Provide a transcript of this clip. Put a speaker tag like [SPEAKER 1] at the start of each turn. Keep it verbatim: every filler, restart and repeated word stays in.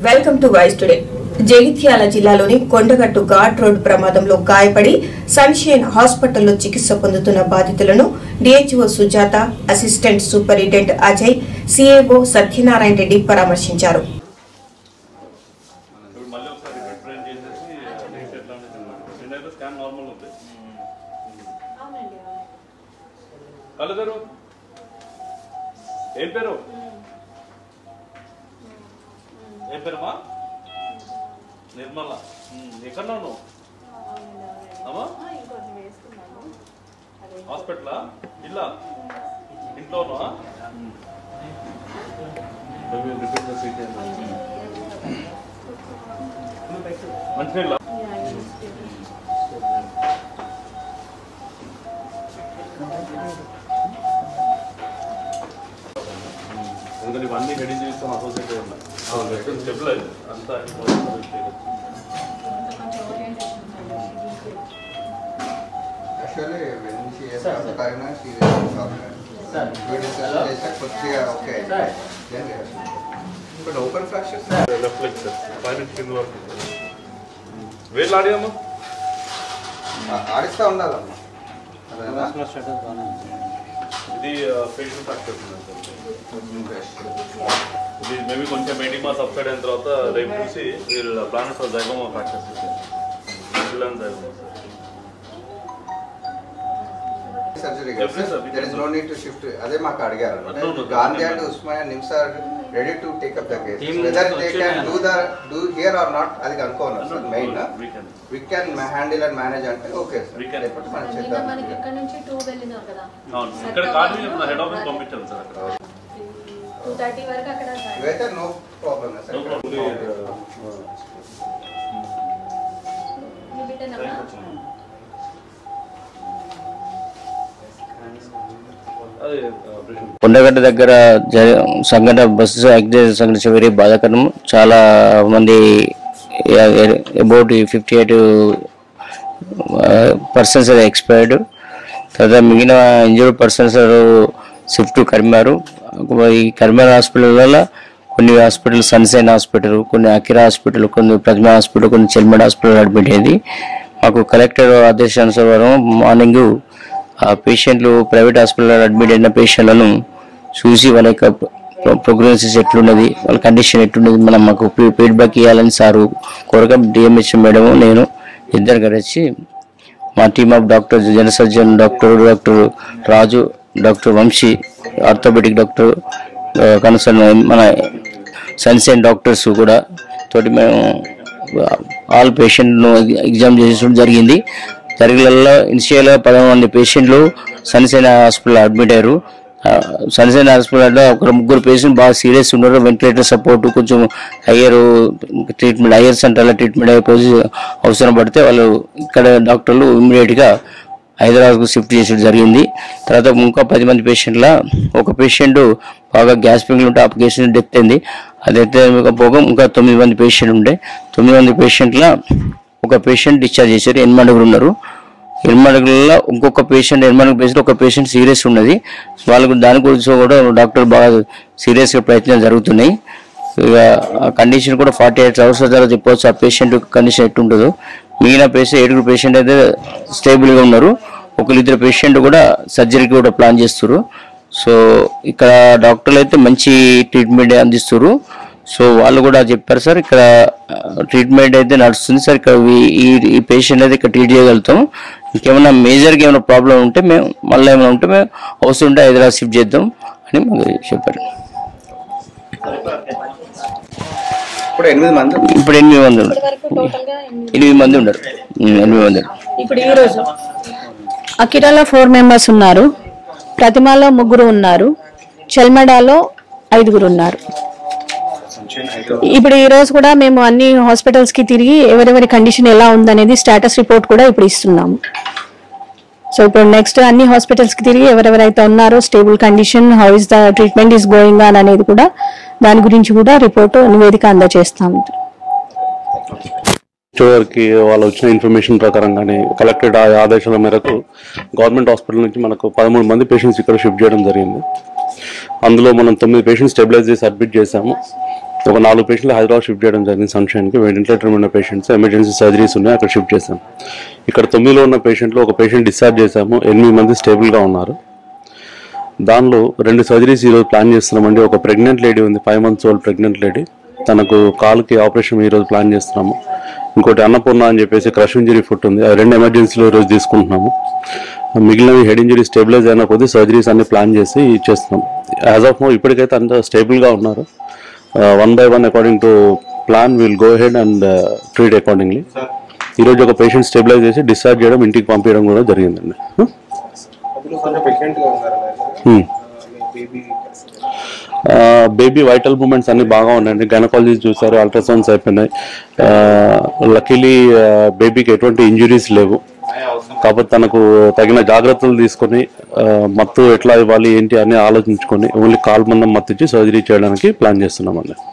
[SPEAKER 1] Welcome to voice today. Jagtial జిల్లాలోని Kondagattu ghat road ప్రమాదంలో గాయపడి సన్షైన్ హాస్పిటల్లో చికిత్స పొందుతున్న బాధితులను DHO Sujatha, assistant superintendent Ajay, CAO Satyanarayana Reddy పరామర్శించారు.
[SPEAKER 2] నిర్మల ఎక్కడ ఉన్నావు అమ్మా? హాస్పిటలా ఇల్లా ఇంట్లోనా? మంచిగా ఎందుకంటే ఇవన్నీ రెడీ చేస్తాం అసోసియేట్ ఉన్నాయి స్టెబిలైజ్ అంతా
[SPEAKER 3] actually when she is pregnant she is problem sir we discussed that but they are okay sir then we have but open fractures
[SPEAKER 2] left leg sir spinal kin work వేలు ఆడియమ్మా
[SPEAKER 3] ఆడిస్తా ఉండాలమ్మా అదేనా
[SPEAKER 2] status బానే ఇది facial fracture ఇది maybe కొంచెం oedema subside అయిన తర్వాత రేపు చూసి వీళ్ళు planned for zygoma fractures
[SPEAKER 3] surgery yes, sir. There is no need to shift ade maa adigaru Gandhi and Usmania Nims are ready to take up the case Team whether they can do the do here or not adi anukovanu sir main na we can we can handle and manage ante okay sir we can report man cheddam
[SPEAKER 4] maniki ikkada nunchi two vellinar kada
[SPEAKER 2] avunu ikkada kaadu na head office పంపించారు sir అక్కడ
[SPEAKER 4] two thirty వరకు అక్కడ
[SPEAKER 3] weather no problem sir
[SPEAKER 2] no problem
[SPEAKER 4] ni bitana
[SPEAKER 5] Kondagattu దగ్గర సంఘటన bus accident సంఘటన very బాధాకరం. చాలా మంది about fifty eight persons expired. తర్వాత మిగిలిన ఇంజూర్డ్ పర్సన్స్ షిఫ్ట్ కరిమారు. ఈ కరిమారు హాస్పిటల్ వల్ల కొన్ని హాస్పిటల్ సన్షైన్ హాస్పిటల్, కొన్ని అకిరా హాస్పిటల్, కొన్ని ప్రజ్మా హాస్పిటల్, కొన్ని చెల్మడ్ హాస్పిటల్ అడ్మిట్ అయింది. మాకు కలెక్టర్ ఆదేశానుసారం మార్నింగ్ ఆ పేషెంట్లు ప్రైవేట్ హాస్పిటల్లో అడ్మిట్ అయిన పేషెంట్లను చూసి వాళ్ళ యొక్క ప్రోగ్నోసిస్ ఎట్లున్నది, వాళ్ళ కండిషన్ ఎట్లున్నది, మనం మాకు ఫీడ్బ్యాక్ ఇవ్వాలని సారు కోరగా డిఎంహెచ్ మేడం నేను ఇద్దరు కలిసి మా team of doctors, general surgeon doctor doctor Raju, doctor Vamsi, orthopaedic doctor concern మన సన్షైన్ డాక్టర్స్ కూడా తోటి మేము ఆల్ పేషెంట్ను ఎగ్జామ్ చేసేయడం జరిగింది. జరిగిలలో ఇనిషియల్గా పదమూడు మంది పేషెంట్లు సన్షైన్ హాస్పిటల్ అడ్మిట్ అయ్యారు. సన్షైన్ హాస్పిటల్లో ఒక ముగ్గురు పేషెంట్ బాగా సీరియస్ ఉన్నారు. వెంటిలేటర్ సపోర్ట్ కొంచెం హయ్యర్ ట్రీట్మెంట్ హయ్యర్ సెంటర్లో ట్రీట్మెంట్ అయిపోయి అవసరం పడితే వాళ్ళు ఇక్కడ డాక్టర్లు ఇమ్మీడియట్గా హైదరాబాద్కు షిఫ్ట్ చేసేది జరిగింది. తర్వాత ఇంకా పది మంది పేషెంట్ల ఒక పేషెంట్ బాగా గ్యాస్ పింగ్లు ఉంటే ఆ పేషెంట్ డెత్ అయింది. అదైతే పోగా ఇంకా తొమ్మిది మంది పేషెంట్ ఉండే తొమ్మిది మంది పేషెంట్ల ఒక పేషెంట్ డిశ్చార్జ్ చేశారు. ఎనిమిది అడుగులు ఉన్నారు. ఎనిమిది అడుగులలో ఇంకొక పేషెంట్ ఎనిమిది పేషెంట్ ఒక పేషెంట్ సీరియస్ ఉన్నది. వాళ్ళకు దాని గురించి కూడా డాక్టర్ బాగా సీరియస్గా ప్రయత్నాలు జరుగుతున్నాయి. ఇక ఆ కండిషన్ కూడా ఫార్టీ ఎయిట్ అవర్స్ తర్వాత చెప్పవచ్చు ఆ పేషెంట్ కండిషన్ ఎట్టుంటుందో. మిగిలిన పేషెంట్ ఏడుగురు పేషెంట్ అయితే స్టేబుల్గా ఉన్నారు. ఒకరిద్దరు పేషెంట్ కూడా సర్జరీకి కూడా ప్లాన్ చేస్తారు. సో ఇక్కడ డాక్టర్లు అయితే మంచి ట్రీట్మెంట్ అందిస్తారు. సో వాళ్ళు కూడా చెప్పారు సార్ ఇక్కడ ట్రీట్మెంట్ అయితే నడుస్తుంది సార్, ఇక్కడ ఈ ఈ పేషెంట్ అయితే ఇక్కడ ట్రీట్ చేయగలుగుతాం. ఇంకేమైనా మేజర్గా ఏమైనా ప్రాబ్లం ఉంటే మేము మళ్ళీ ఏమైనా ఉంటే మేము అవసరం ఉంటే హైదరాబాద్ షిఫ్ట్ చేద్దాం అని చెప్పారు.
[SPEAKER 3] ఇప్పుడు ఎనిమిది మంది
[SPEAKER 5] ఇప్పుడు ఎనిమిది మంది ఉన్నారు ఎనిమిది మంది ఉన్నారు ఎనిమిది మంది
[SPEAKER 6] ఇప్పుడు ఈ రోజు అకిరాలో ఫోర్ మెంబర్స్ ఉన్నారు, ప్రతిమాలో ముగ్గురు ఉన్నారు, చెల్మడాలో ఐదుగురు ఉన్నారు. ఇప్పుడు ఈ రోజు కూడా మేము అన్ని హాస్పిటల్స్ కి తిరిగి ఎవరెవరి కండిషన్ ఎలా ఉందనేది స్టేటస్ రిపోర్ట్ కూడా ఇప్పుడు ఇస్తున్నాము. సో ఇప్పుడు నెక్స్ట్ అన్ని హాస్పిటల్స్ కి తిరిగి ఎవరెవరైతే ఉన్నారో stable condition, how is the treatment is going on అనేది కూడా దాని గురించి కూడా రిపోర్ట్ నివేదిక అందజేస్తాము.
[SPEAKER 7] చివరికి వాళ్ళు వచ్చిన ఇన్ఫర్మేషన్ ప్రకారంగానే కలెక్టరేట్ ఆదేశాల మేరకు గవర్నమెంట్ హాస్పిటల్ నుంచి మనకు పదమూడు మంది పేషెంట్స్ ఇక్కడ షిఫ్ట్ చేయడం జరిగింది. అందులో మనం తొమ్మిది పేషెంట్స్ స్టెబిలైజ్ చేసి అడ్మిట్ చేశాము. ఒక నాలుగు పేషెంట్లు హైదరాబాద్ షిఫ్ట్ చేయడం జరిగింది సన్షైన్కి. వెంటిలేటర్ ఉన్న పేషెంట్స్, ఎమర్జెన్సీ సర్జరీస్ ఉన్నాయి, అక్కడ షిఫ్ట్ చేసాం. ఇక్కడ తొమ్మిదిలో ఉన్న పేషెంట్లు ఒక పేషెంట్ డిశ్చార్జ్ చేసాము, ఎనిమిది మంది స్టేబుల్గా ఉన్నారు. దానిలో రెండు సర్జరీస్ ఈరోజు ప్లాన్ చేస్తున్నామండి. ఒక ప్రెగ్నెంట్ లేడీ ఉంది, five months old pregnant lady, తనకు కాలుకి ఆపరేషన్ ఈరోజు ప్లాన్ చేస్తున్నాము. ఇంకోటి అన్నపూర్ణ అని చెప్పేసి క్రష్ ఇంజరీ ఫుట్ ఉంది, ఆ రెండు ఎమర్జెన్సీలో ఈరోజు తీసుకుంటున్నాము. మిగిలినవి హెడ్ ఇంజరీ స్టెబిలైజ్ అయిన కొద్ది సర్జరీస్ అన్ని ప్లాన్ చేసి చేస్తున్నాం. యాజ్ ఆఫ్ నో ఇప్పటికైతే అంత స్టేబుల్గా ఉన్నారు. One by one according to plan will go head and treat accordingly. ఈరోజు ఒక పేషెంట్ స్టెబిలైజ్ చేసి డిశ్చార్జ్ చేయడం, ఇంటికి పంపించడం కూడా జరిగిందండి. బేబీ వైటల్ మూమెంట్స్ అన్ని బాగా ఉన్నాయండి. గైనకాలజిస్ట్ చూసారు, అల్ట్రాసౌండ్స్ అయిపోయినాయి. లక్కీలీ బేబీకి ఎటువంటి ఇంజురీస్ లేవు. కాకపోతే తనకు తగిన జాగ్రత్తలు తీసుకొని మత్తు ఎట్లా ఇవ్వాలి ఏంటి అని ఆలోచించుకొని ఓన్లీ కాలు మందం మత్తు ఇచ్చి సర్జరీ చేయడానికి ప్లాన్ చేస్తున్నామండి.